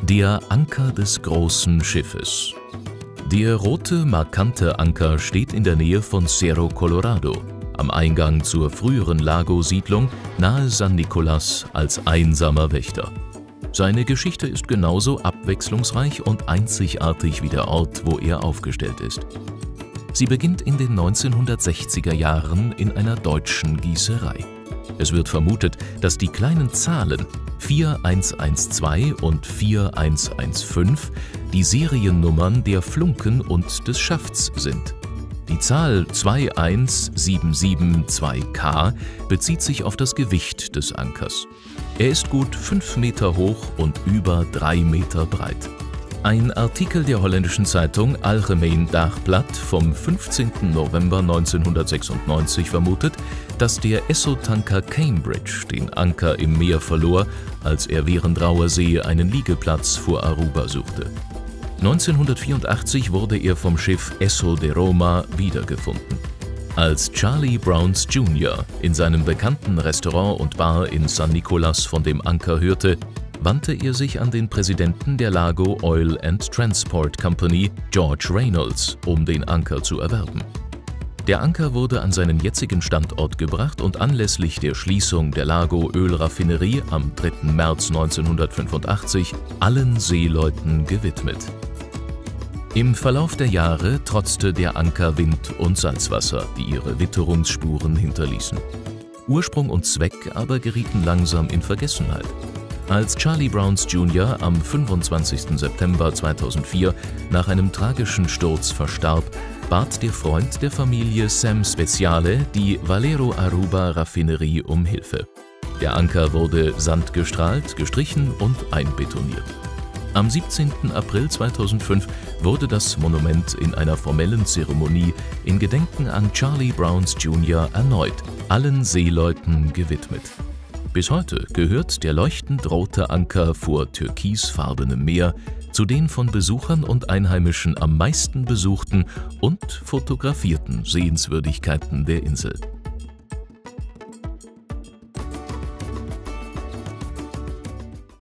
Der Anker des großen Schiffes. Der rote, markante Anker steht in der Nähe von Cerro Colorado, am Eingang zur früheren Lago-Siedlung nahe San Nicolás, als einsamer Wächter. Seine Geschichte ist genauso abwechslungsreich und einzigartig wie der Ort, wo er aufgestellt ist. Sie beginnt in den 1960er Jahren in einer deutschen Gießerei. Es wird vermutet, dass die kleinen Zahlen 4112 und 4115 die Seriennummern der Flunken und des Schafts sind. Die Zahl 21772K bezieht sich auf das Gewicht des Ankers. Er ist gut 5 Meter hoch und über 3 Meter breit. Ein Artikel der holländischen Zeitung Algemeen Dagblad vom 15. November 1996 vermutet, dass der Esso-Tanker Cambridge den Anker im Meer verlor, als er während rauer See einen Liegeplatz vor Aruba suchte. 1984 wurde er vom Schiff Esso de Roma wiedergefunden. Als Charlie Browns Jr. in seinem bekannten Restaurant und Bar in San Nicolás von dem Anker hörte, wandte er sich an den Präsidenten der Lago Oil and Transport Company, George Reynolds, um den Anker zu erwerben. Der Anker wurde an seinen jetzigen Standort gebracht und anlässlich der Schließung der Lago-Ölraffinerie am 3. März 1985 allen Seeleuten gewidmet. Im Verlauf der Jahre trotzte der Anker Wind und Salzwasser, die ihre Witterungsspuren hinterließen. Ursprung und Zweck aber gerieten langsam in Vergessenheit. Als Charlie Browns Jr. am 25. September 2004 nach einem tragischen Sturz verstarb, bat der Freund der Familie Sam Speciale die Valero Aruba Raffinerie um Hilfe. Der Anker wurde sandgestrahlt, gestrichen und einbetoniert. Am 17. April 2005 wurde das Monument in einer formellen Zeremonie in Gedenken an Charlie Browns Jr. erneut allen Seeleuten gewidmet. Bis heute gehört der leuchtend rote Anker vor türkisfarbenem Meer zu den von Besuchern und Einheimischen am meisten besuchten und fotografierten Sehenswürdigkeiten der Insel.